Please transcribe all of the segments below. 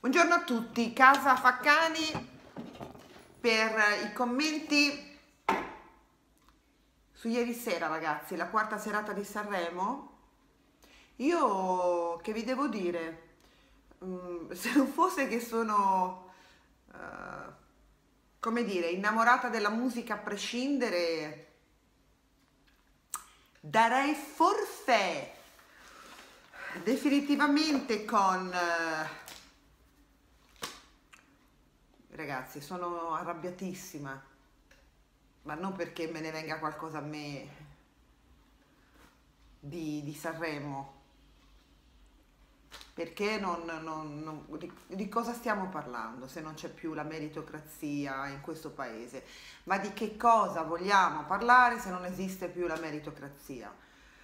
Buongiorno a tutti, Casa Faccani per i commenti su ieri sera, ragazzi, la quarta serata di Sanremo. Io che vi devo dire, se non fosse che sono, come dire, innamorata della musica a prescindere, darei forfait definitivamente con... Ragazzi, sono arrabbiatissima, ma non perché me ne venga qualcosa a me di Sanremo, perché di cosa stiamo parlando se non c'è più la meritocrazia in questo paese? Ma di che cosa vogliamo parlare se non esiste più la meritocrazia?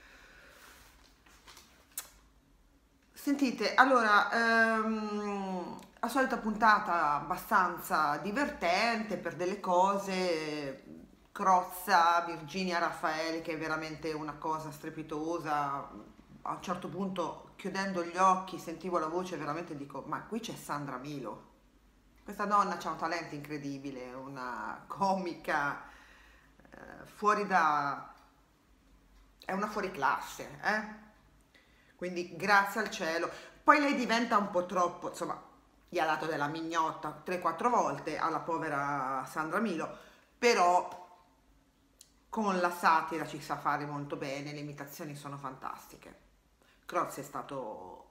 Sentite, allora, la solita puntata abbastanza divertente per delle cose, Crozza, Virginia Raffaele, che è veramente una cosa strepitosa. A un certo punto, chiudendo gli occhi, sentivo la voce, veramente dico, ma qui c'è Sandra Milo. Questa donna ha un talento incredibile, una comica fuori da... è una fuoriclasse, Quindi grazie al cielo. Poi lei diventa un po' troppo, insomma, gli ha dato della mignotta 3-4 volte alla povera Sandra Milo, però con la satira ci sa fare molto bene, le imitazioni sono fantastiche. Crozza è stato,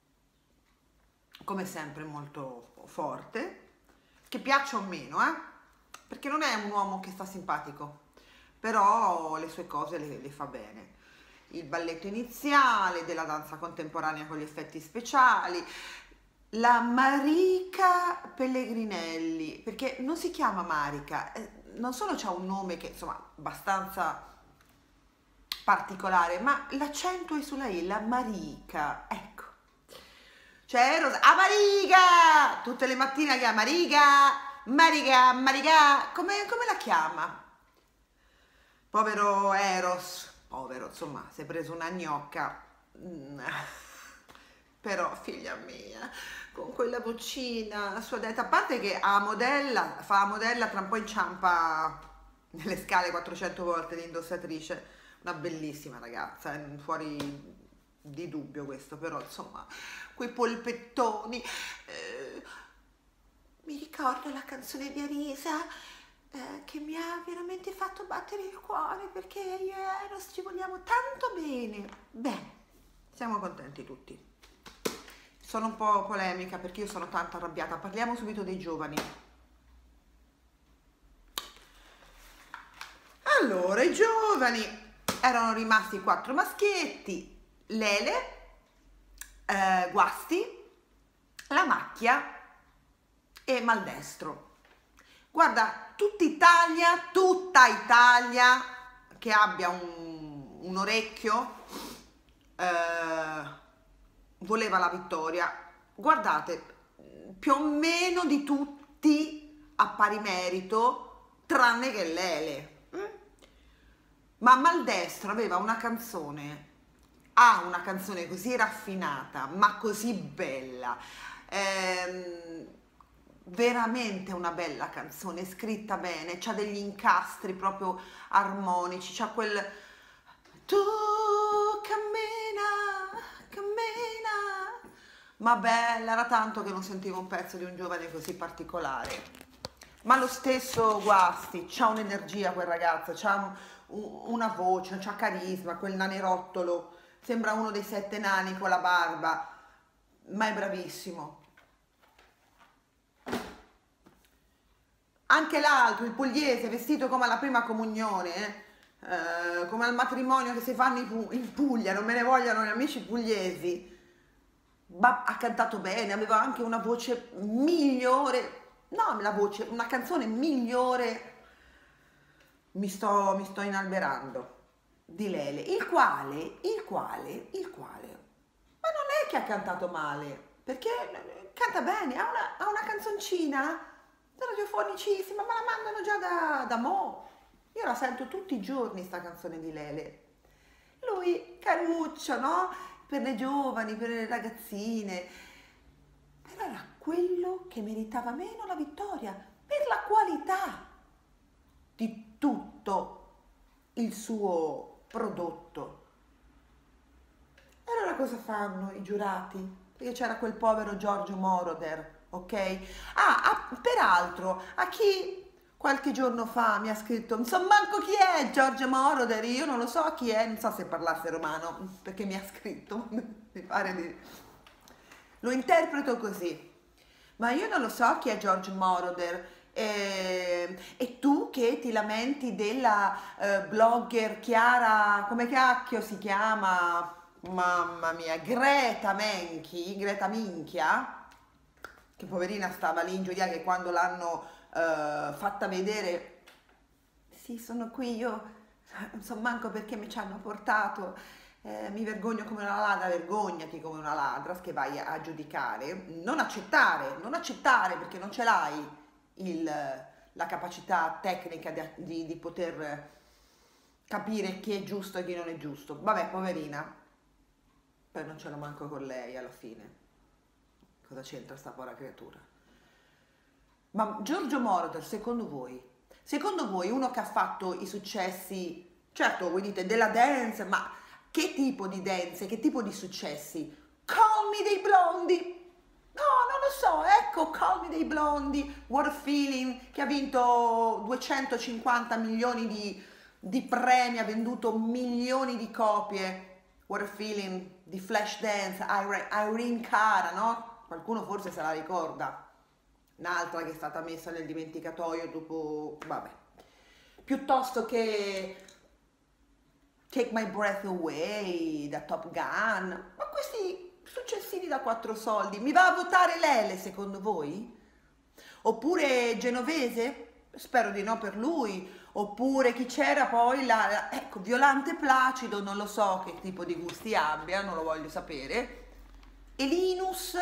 come sempre, molto forte, che piaccia o meno, perché non è un uomo che sta simpatico, però le sue cose le fa bene. Il balletto iniziale, della danza contemporanea con gli effetti speciali, la Marica Pellegrinelli, perché non si chiama Marica, non solo c'ha un nome che insomma abbastanza particolare, ma l'accento è sulla I, la Marica, ecco. Cioè Rosa, a Marica! Tutte le mattine chiama Marica, Marica, Marica, come la chiama? Povero Eros. Povero, insomma, si è preso una gnocca, però figlia mia, con quella vocina, la sua detta, a parte che fa la modella, tra un po' inciampa nelle scale 400 volte di indossatrice, una bellissima ragazza, fuori di dubbio questo, però insomma, quei polpettoni, mi ricordo la canzone di Arisa, che mi ha veramente fatto battere il cuore, perché io e Eros ci vogliamo tanto bene. Bene, siamo contenti tutti. Sono un po' polemica perché io sono tanto arrabbiata. Parliamo subito dei giovani. Allora, i giovani erano rimasti 4 maschietti: Lele, Guasti, La Macchia e Maldestro. Guarda, tutta Italia che abbia un orecchio voleva la vittoria. Guardate, più o meno di tutti a pari merito, tranne che Lele. Ma Maldestro aveva una canzone, ha una canzone così raffinata, ma così bella. Veramente una bella canzone, scritta bene, c'ha degli incastri proprio armonici, c'ha quel tu cammina, cammina, ma bella, era tanto che non sentivo un pezzo di un giovane così particolare. Ma lo stesso Guasti, c'ha un'energia quel ragazzo, c'ha una voce, c'ha carisma, quel nanerottolo, sembra uno dei 7 nani con la barba, ma è bravissimo. Anche l'altro, il pugliese, vestito come alla prima comunione, come al matrimonio che si fanno in Puglia, non me ne vogliano gli amici pugliesi, ma ha cantato bene, aveva anche una voce migliore, no, una canzone migliore, mi sto inalberando, di Lele, il quale, ma non è che ha cantato male, perché canta bene, ha una canzoncina radiofonicissima, ma la mandano già da mo'. Io la sento tutti i giorni sta canzone di Lele. Lui caruccio, no? Per le giovani, per le ragazzine. Però era quello che meritava meno la vittoria per la qualità di tutto il suo prodotto. E allora cosa fanno i giurati? Perché c'era quel povero Giorgio Moroder, ok? Peraltro, a chi qualche giorno fa mi ha scritto, non so manco chi è Giorgio Moroder, io non lo so chi è, non so se parlasse romano, perché mi ha scritto, mi pare di... Lo interpreto così, ma io non lo so chi è Giorgio Moroder. E tu che ti lamenti della blogger Chiara, come cacchio si chiama? Mamma mia, Greta Minchia, che poverina stava lì in giuria, che quando l'hanno fatta vedere, sì, sono qui, io non so manco perché mi ci hanno portato, mi vergogno come una ladra, vergognati come una ladra che vai a giudicare, non accettare perché non ce l'hai la capacità tecnica di poter capire chi è giusto e chi non è giusto. Vabbè, poverina, poi non ce l'ho manco con lei alla fine. Cosa c'entra sta povera creatura? Ma Giorgio Moroder, secondo voi uno che ha fatto i successi, certo voi dite della dance, ma che tipo di dance, che tipo di successi? Call Me dei Blondi! No, non lo so, ecco, Call Me dei Blondi, What a Feeling, che ha vinto 250 milioni di premi, ha venduto milioni di copie. What a Feeling di Flashdance, Irene Cara, no? Qualcuno forse se la ricorda. Un'altra che è stata messa nel dimenticatoio dopo, vabbè. Piuttosto che Take My Breath Away, da Top Gun, ma questi successivi da 4 soldi, mi va a votare Lele secondo voi? Oppure Genovese? Spero di no per lui. Oppure chi c'era poi, ecco, Violante Placido, non lo so che tipo di gusti abbia, non lo voglio sapere. E Linus?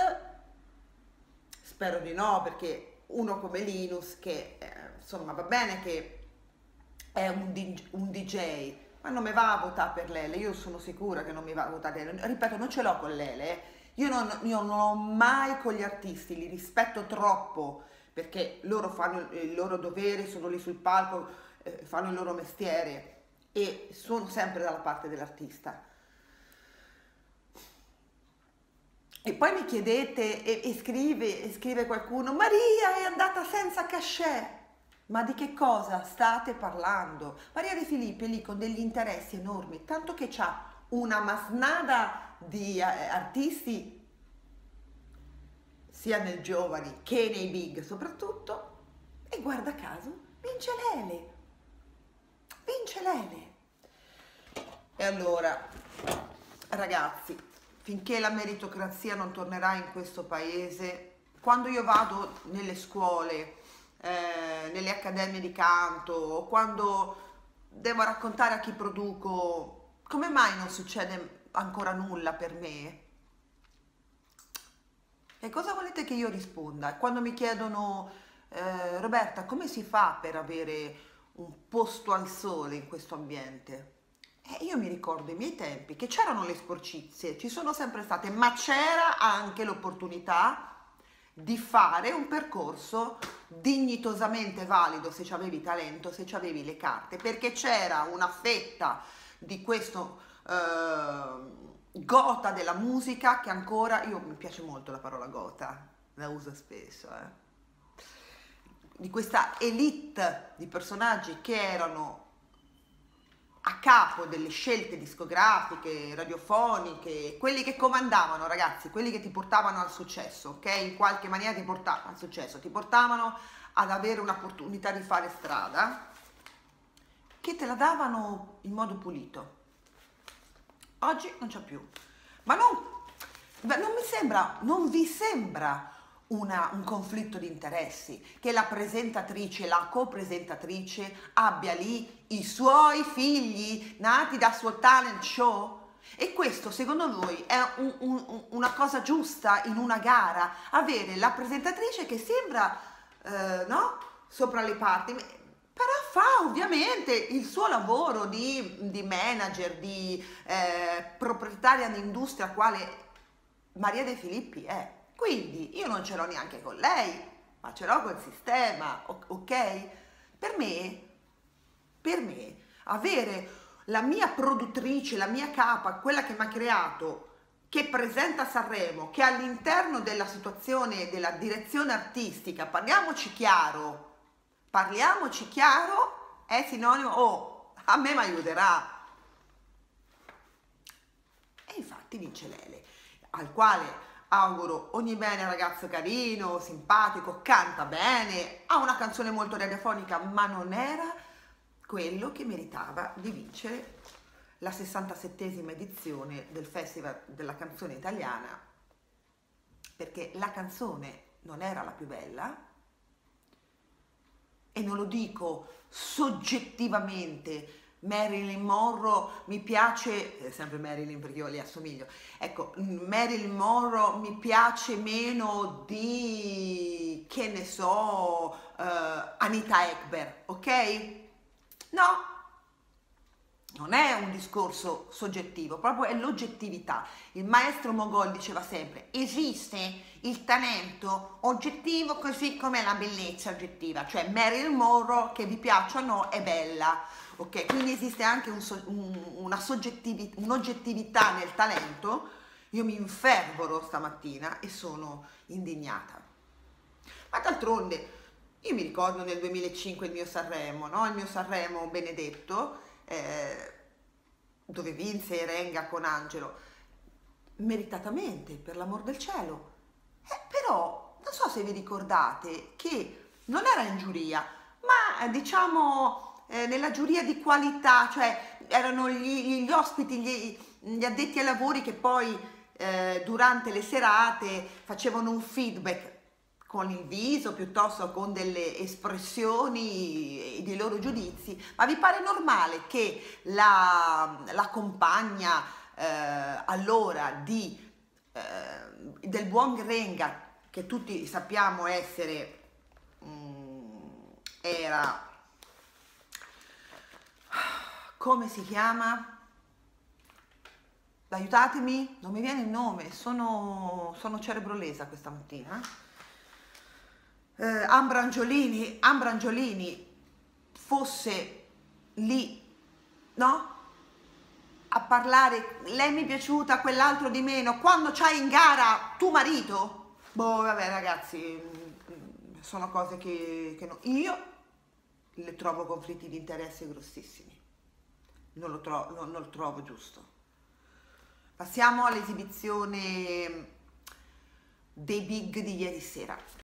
Spero di no, perché uno come Linus, che insomma va bene che è un DJ, ma non mi va a votare per Lele, io sono sicura che non mi va a votare, ripeto, non ce l'ho con Lele, io non ho mai con gli artisti, li rispetto troppo, perché loro fanno il loro dovere, sono lì sul palco, fanno il loro mestiere e sono sempre dalla parte dell'artista. E poi mi chiedete e scrive qualcuno, Maria è andata senza cachet. Ma di che cosa state parlando? Maria De Filippi è lì con degli interessi enormi, tanto che c'ha una masnada di artisti, sia nei giovani che nei big soprattutto, e guarda caso vince Lele. Vince Lele. E allora, ragazzi, finché la meritocrazia non tornerà in questo paese, quando io vado nelle scuole, nelle accademie di canto, o quando devo raccontare a chi produco come mai non succede ancora nulla per me, e cosa volete che io risponda? Quando mi chiedono Roberta, come si fa per avere un posto al sole in questo ambiente? Io mi ricordo i miei tempi che c'erano le sporcizie, ci sono sempre state, ma c'era anche l'opportunità di fare un percorso dignitosamente valido se ci avevi talento, se ci avevi le carte, perché c'era una fetta di questo gota della musica che ancora, mi piace molto la parola gota, la uso spesso, di questa elite di personaggi che erano a capo delle scelte discografiche, radiofoniche, quelli che comandavano, ragazzi, quelli che ti portavano al successo, ok? In qualche maniera ti portavano al successo, ti portavano ad avere un'opportunità di fare strada, che te la davano in modo pulito. Oggi non c'è più. Ma non vi sembra un conflitto di interessi che la presentatrice, la copresentatrice abbia lì i suoi figli nati dal suo talent show? E questo secondo voi è una cosa giusta in una gara? Avere la presentatrice che sembra no? Sopra le parti, però fa ovviamente il suo lavoro di manager, di proprietaria di industria quale Maria De Filippi è. Quindi io non ce l'ho neanche con lei, ma ce l'ho col sistema, ok? Per me, avere la mia produttrice, la mia capa, quella che mi ha creato, che presenta Sanremo, che all'interno della situazione della direzione artistica, parliamoci chiaro, è sinonimo, oh, a me mi aiuterà. E infatti vince Lele, al quale auguro ogni bene, ragazzo carino, simpatico, canta bene, ha una canzone molto radiofonica, ma non era quello che meritava di vincere la 67esima edizione del Festival della canzone italiana, perché la canzone non era la più bella, e non lo dico soggettivamente. Marilyn Monroe mi piace, sempre Marilyn perché io le assomiglio, ecco, Marilyn Monroe mi piace meno di, che ne so, Anita Ekberg, ok? No, non è un discorso soggettivo, proprio è l'oggettività. Il maestro Mogol diceva sempre: esiste il talento oggettivo così come la bellezza oggettiva, cioè Marilyn Monroe, che vi piaccia o no, è bella, ok? Quindi esiste anche un'oggettività nel talento. Io mi infervoro stamattina e sono indignata. Ma d'altronde, io mi ricordo nel 2005 il mio Sanremo, no? Il mio Sanremo benedetto, dove vinse Renga con Angelo, meritatamente, per l'amor del cielo. Però, non so se vi ricordate che non era in giuria, ma diciamo nella giuria di qualità, cioè erano gli ospiti, gli addetti ai lavori che poi durante le serate facevano un feedback con il viso piuttosto con delle espressioni e dei loro giudizi. Ma vi pare normale che la compagna allora del buon Renga, che tutti sappiamo essere, era, come si chiama? Aiutatemi, non mi viene il nome, sono cerebrolesa questa mattina. Ambra Angiolini fosse lì, no? A parlare, lei mi è piaciuta, quell'altro di meno, quando c'hai in gara tuo marito? Boh, vabbè ragazzi, sono cose che io le trovo conflitti di interesse grossissimi, non lo trovo giusto. Passiamo all'esibizione dei big di ieri sera.